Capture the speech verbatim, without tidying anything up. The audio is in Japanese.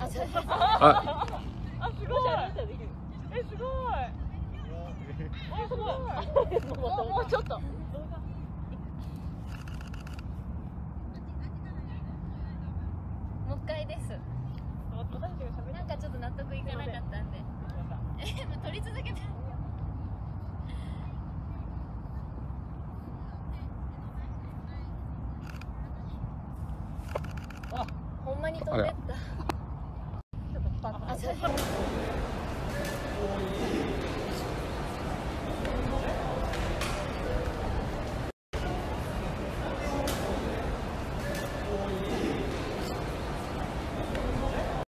あ、そうです。 あ、 あ、すごい。え、すごい。あ、すごい。もうもうちょっと。 もう一回です。なんかちょっと納得いかなかったんで。え、もう撮り続けて。ほんまに飛んでった。あ、そう。